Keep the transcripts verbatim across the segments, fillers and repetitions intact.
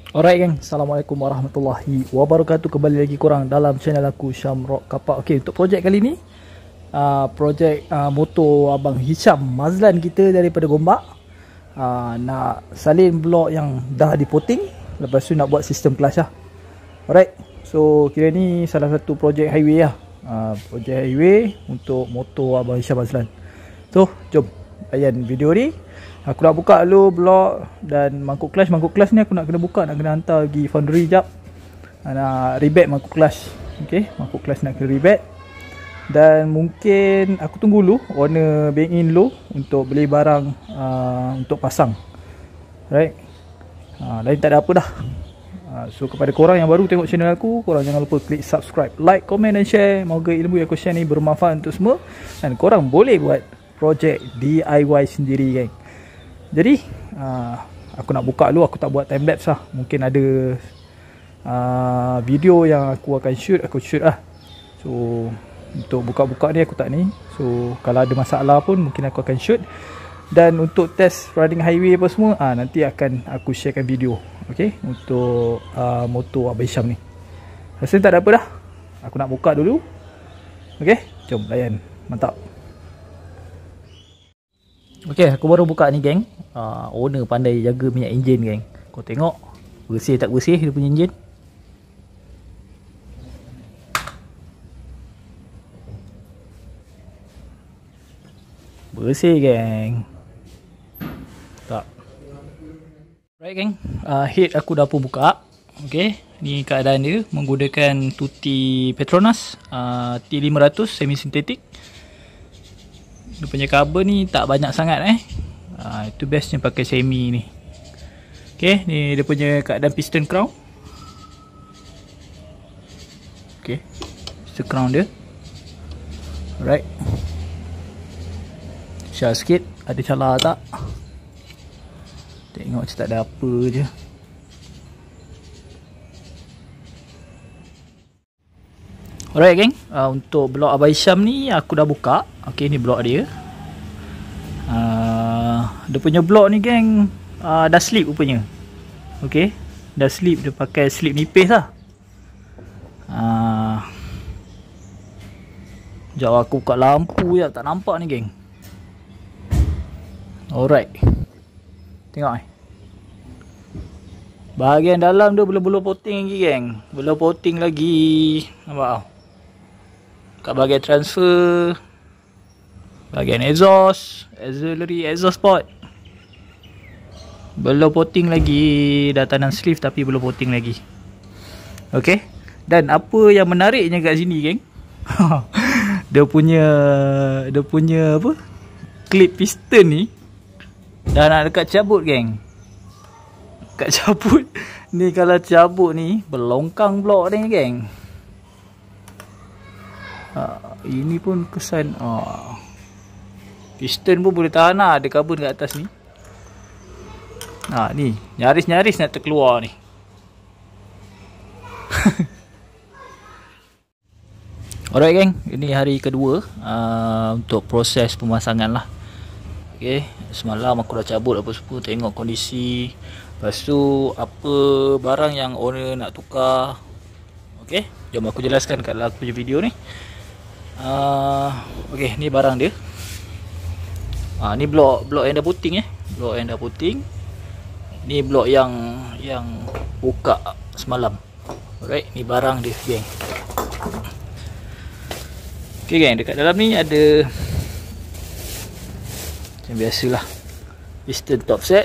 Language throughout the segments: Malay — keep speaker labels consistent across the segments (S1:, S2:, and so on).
S1: Alright geng, Assalamualaikum warahmatullahi wabarakatuh. Kembali lagi korang dalam channel aku Syamrock Kapak. Ok, untuk projek kali ni uh, projek uh, motor Abang Hisham Mazlan kita daripada Gombak, uh, nak salin blok yang dah dipoting, lepas tu nak buat sistem clutch lah. Alright, so kira ni salah satu projek highway lah, uh, projek highway untuk motor Abang Hisham Mazlan. So jom layan video ni. Aku nak buka dulu blok dan mangkuk clutch. Mangkuk clutch ni aku nak kena buka, nak kena hantar pergi foundry jap. Nak rebate mangkuk clutch. Okay, mangkuk clutch nak kena rebate. Dan mungkin aku tunggu dulu owner bank in dulu untuk beli barang uh, untuk pasang. Right, uh, lain tak ada apa dah. uh, So kepada korang yang baru tengok channel aku, korang jangan lupa klik subscribe, like, komen dan share. Moga ilmu yang aku share ni bermanfaat untuk semua. Dan korang boleh buat projek D I Y sendiri geng. Jadi uh, aku nak buka dulu. Aku tak buat time lapse lah. Mungkin ada uh, video yang aku akan shoot, aku shoot lah. So untuk buka-buka ni aku tak ni. So kalau ada masalah pun mungkin aku akan shoot. Dan untuk test riding highway apa semua, uh, nanti akan aku sharekan video. Okay, untuk uh, motor Abang Hisham ni. Rasa tak ada apa dah. Aku nak buka dulu. Okay, jom layan. Mantap. Okay, aku baru buka ni geng. uh, Owner pandai jaga minyak enjin geng. Kau tengok bersih tak bersih dia punya enjin. Bersih geng. Tak. Right geng, uh, head aku dah pun buka. Okay, ni keadaan dia menggunakan tuti Petronas uh, T lima ratus semi sintetik. Dia punya cover ni tak banyak sangat eh. Ha, itu bestnya pakai semi ni. Okay, ni dia punya keadaan piston crown. Okay, piston crown dia. Alright. Share sikit, ada celah tak? Tengok macam tak ada apa je. Alright geng, uh, untuk blok Abang Hisham ni aku dah buka. Okay, ni blok dia. uh, Dia punya blok ni geng, uh, dah slip rupanya. Okay, dah slip. Dia pakai slip nipis lah. uh, Sekejap aku buka lampu je, tak nampak ni geng. Alright, tengok eh, bahagian dalam dia belum-belum potting lagi geng. Belum potting lagi. Nampak tau, kat bahagian transfer, bahagian exhaust, auxiliary exhaust port, belum potting lagi. Dah tanam sleeve tapi belum potting lagi. Okay, dan apa yang menariknya kat sini geng, dia punya Dia punya apa, clip piston ni dah nak dekat cabut geng. Dekat cabut ni, kalau cabut ni berlongkang blok ni geng. Ha, ini pun kesan oh, piston pun boleh tahan lah. Ada carbon kat atas ni. Ha, ni nyaris-nyaris nak terkeluar ni. Alright geng, ini hari kedua uh, untuk proses pemasangan lah. Okay, semalam aku dah cabut apa semua, tengok kondisi. Lepas tu apa barang yang owner nak tukar. Okay, jom aku jelaskan kat dalam aku punya video ni. Uh, okay, ni barang dia. Ah, ni blok blok yang dah puting eh. Blok yang dah puting. Ni blok yang yang buka semalam. Alright, ni barang dia geng. Okay geng, dekat dalam ni ada macam biasalah, piston top set,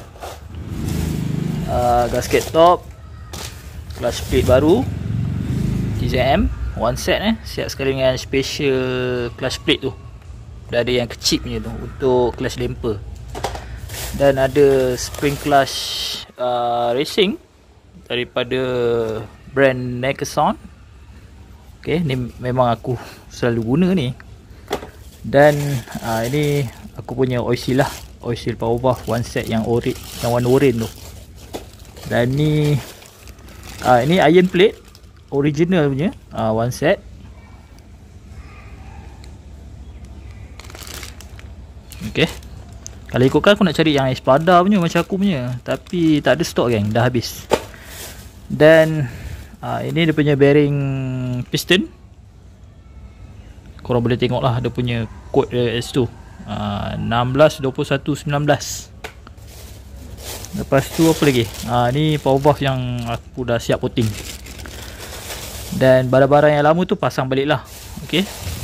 S1: uh, gasket top, clutch plate baru T Z M one set eh, siap sekali dengan special clutch plate tu. Dah ada yang kecil punya tu untuk clutch damper. Dan ada spring clutch uh, racing daripada brand Nekeson. Okay, ni memang aku selalu guna ni. Dan uh, ini aku punya oil seal lah, oil seal power bath one set yang orange, yang warna orange tu. Dan ni uh, ini iron plate original punya uh, one set. Okay, kalau ikutkan aku nak cari yang Espada punya macam aku punya, tapi tak ada stok geng, dah habis. Dan uh, ini dia punya bearing piston. Korang boleh tengok lah dia punya kod dia S tu, uh, enam belas dua puluh satu sembilan belas. Lepas tu apa lagi, uh, ni power valve yang aku dah siap coating. Dan barang-barang yang lama tu pasang balik lah. Okay.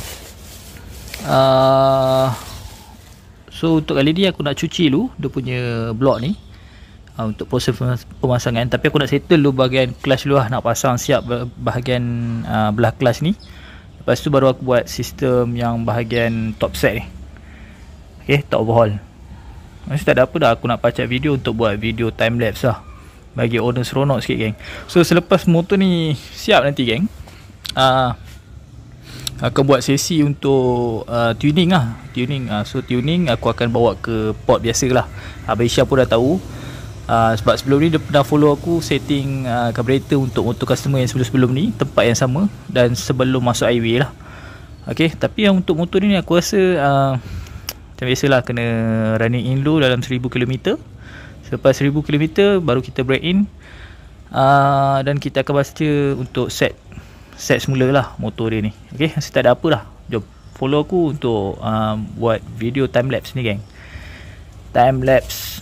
S1: uh, So untuk kali ni aku nak cuci dulu dia punya blok ni, uh, untuk proses pemasangan. Tapi aku nak settle dulu bahagian clutch dulu lah, nak pasang siap bahagian uh, belah clutch ni. Lepas tu baru aku buat sistem yang bahagian top set ni. Okay, top overhaul. Masih tak ada apa dah, aku nak pacak video untuk buat video time lapse lah, bagi owner seronok sikit geng. So selepas motor ni siap nanti geng, uh, akan buat sesi untuk uh, tuning lah. Tuning, uh, so tuning aku akan bawa ke port biasa lah. Abang Isya pun dah tahu, uh, sebab sebelum ni dia pernah follow aku setting uh, carburetor untuk motor customer yang sebelum-sebelum ni, tempat yang sama dan sebelum masuk highway lah. Okay, tapi yang untuk motor ni aku rasa uh, macam biasalah, kena running in dulu dalam seribu kilometer. Selepas seribu kilometer baru kita break in, uh, dan kita akan baca untuk set set semula lah motor dia ni. Okay, masih tak ada apa dah. Jom follow aku untuk uh, buat video time lapse ni geng. Time lapse.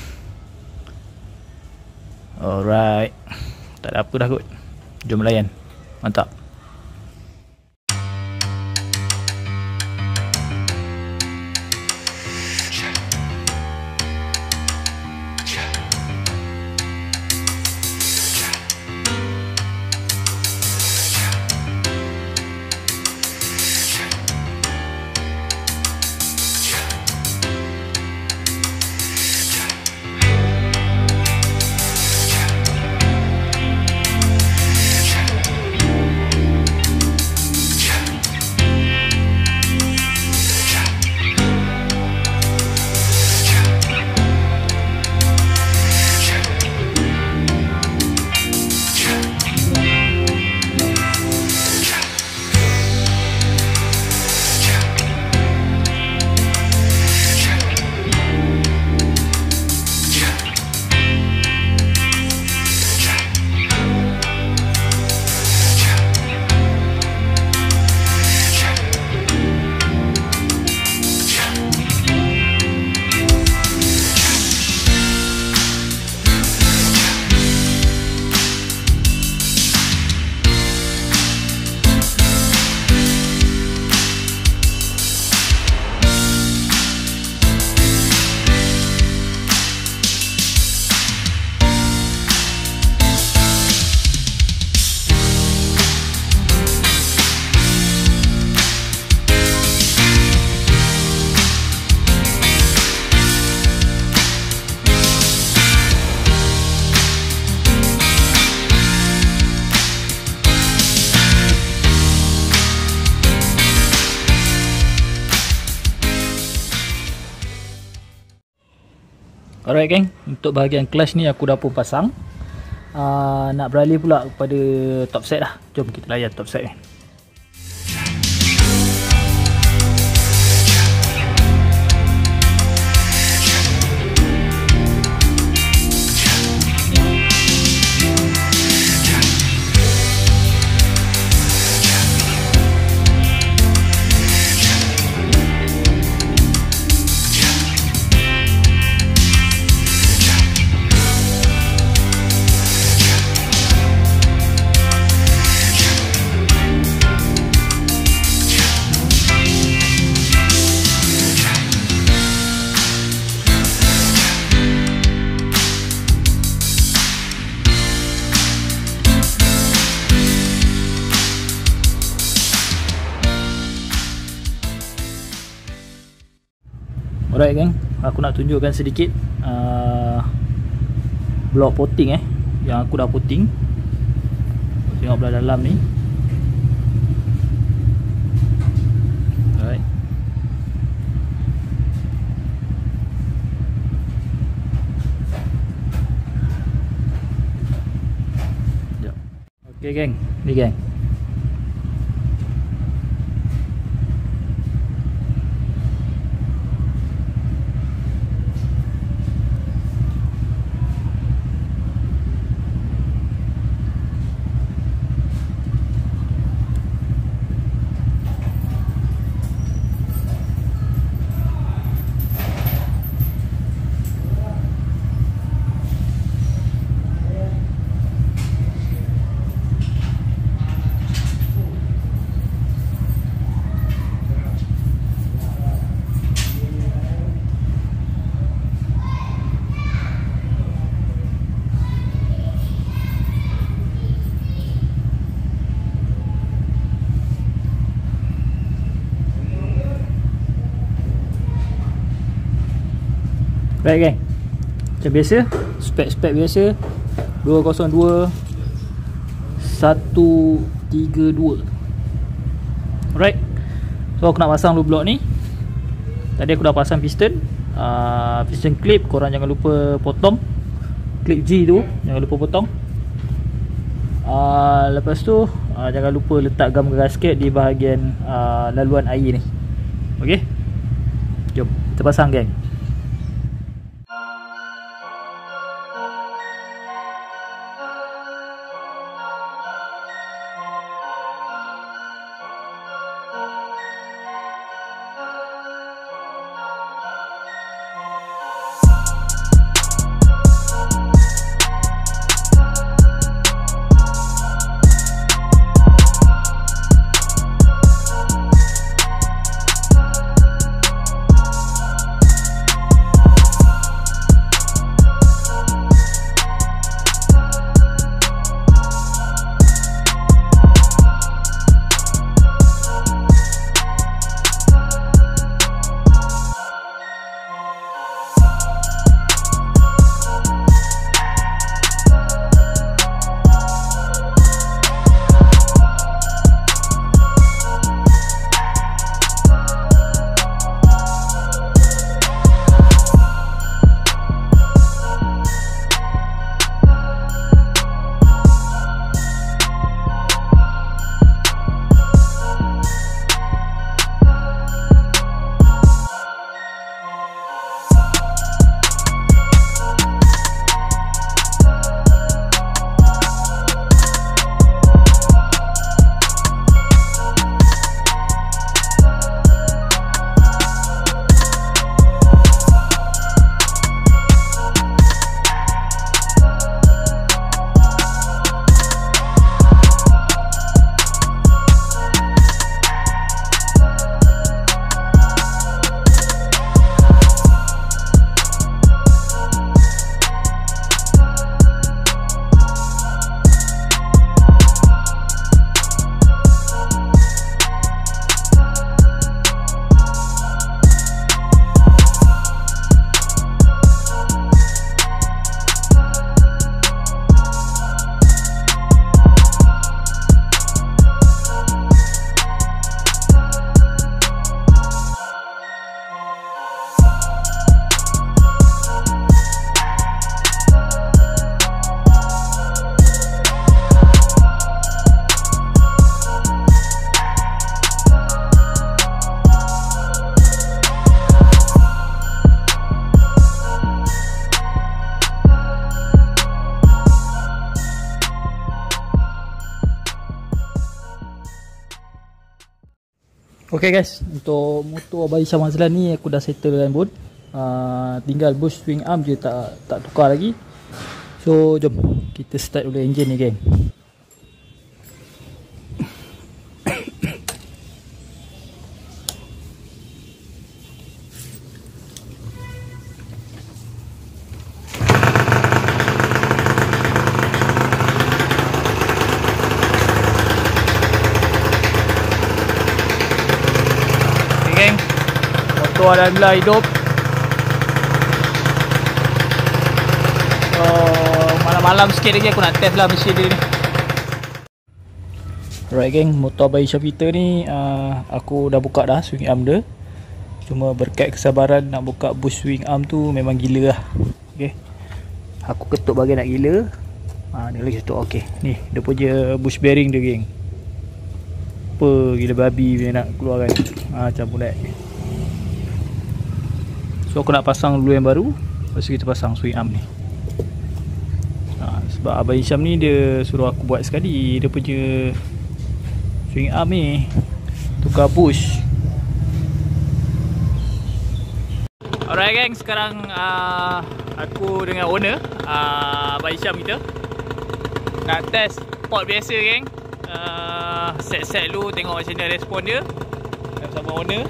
S1: Alright, tak ada apa dah kot. Jom layan. Mantap. Alright geng, untuk bahagian clutch ni aku dah pun pasang. uh, Nak beralih pula kepada top set lah. Jom kita layan top set ni. Alright geng, aku nak tunjukkan sedikit uh, blok potting eh yang aku dah potting. Tengok belah dalam ni. Alright. Okay geng, ni geng. Right geng, macam biasa, spek-spek biasa dua kosong dua satu tiga dua. Alright, so aku nak pasang dulu blok ni. Tadi aku dah pasang piston, uh, piston clip, korang jangan lupa potong. Clip G tu jangan lupa potong. uh, Lepas tu uh, jangan lupa letak gam gasket di bahagian uh, laluan air ni. Ok, jom kita pasang geng. Ok guys, untuk motor Abang Hisham Mazlan ni aku dah settle dengan board. uh, Tinggal bush swing arm je tak tak tukar lagi. So jom kita start dulu engine ni geng. Motor alhamdulillah hidup. So malam-malam sikit lagi aku nak test lah mesin dia ni. Alright geng, motor Abang Hisham kita ni uh, aku dah buka dah swing arm dia. Cuma berkat kesabaran nak buka bush swing arm tu memang gila lah. Okay, aku ketuk bahagian nak gila. uh, Dia lagi ketuk. Ok, ni dia punya bush bearing dia geng. Apa gila babi dia nak keluarkan. uh, Macam bulat. So aku nak pasang dulu yang baru, lepas tu kita pasang swing arm ni. ha, Sebab Abang Hisham ni dia suruh aku buat sekali dia punya swing arm ni, tukar bush. Alright geng, sekarang uh, aku dengan owner uh, Abang Hisham kita nak test pot biasa geng. uh, Set-set dulu tengok macam mana respon dia bersama owner.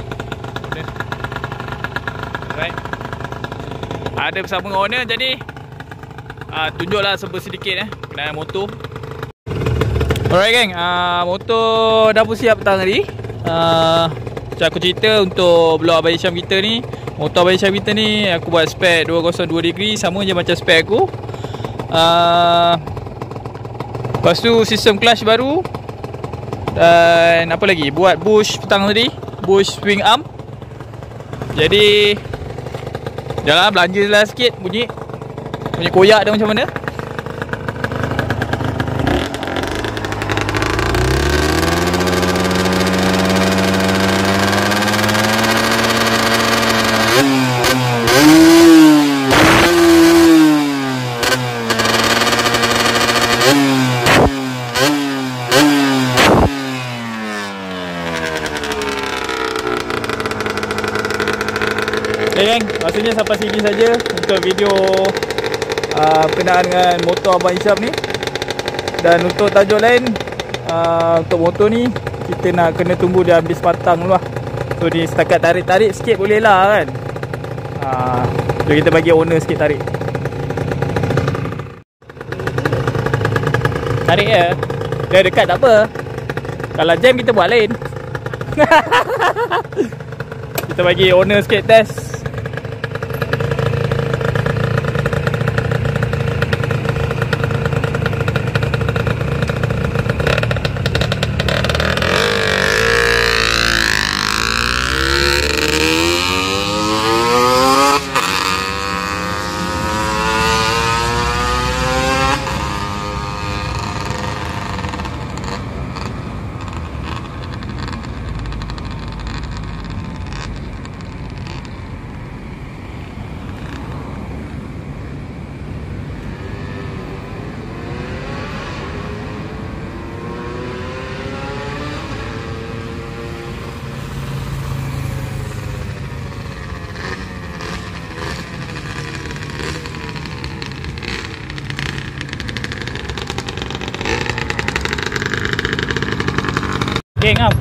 S1: Right. Ada bersama dengan owner, jadi uh, tunjuklah sebab sedikit eh kenaan motor. Alright geng, uh, motor dah pun siap petang tadi. uh, Macam aku cerita, untuk blok Abang Hisham kita ni
S2: Motor Abang Hisham kita ni aku buat spek dua kosong dua degree, sama je macam spek aku. uh, Lepas tu sistem clutch baru. Dan apa lagi, buat bush petang tadi, bush swing arm. Jadi jangan belanja lah sikit bunyi Bunyi koyak dia macam mana. Okay geng, rasanya sampai sini saja untuk video uh, berkenaan dengan motor Abang Hisham ni. Dan untuk tajuk lain, uh, untuk motor ni kita nak kena tunggu dia habis patang dulu lah. So ni setakat tarik-tarik sikit boleh lah kan. uh, So kita bagi owner sikit tarik. Tarik je, dia dekat tak apa. Kalau jam kita buat lain. Kita bagi owner sikit test. Okay, ngam.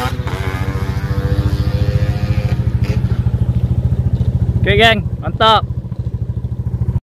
S2: Okay geng, mantap.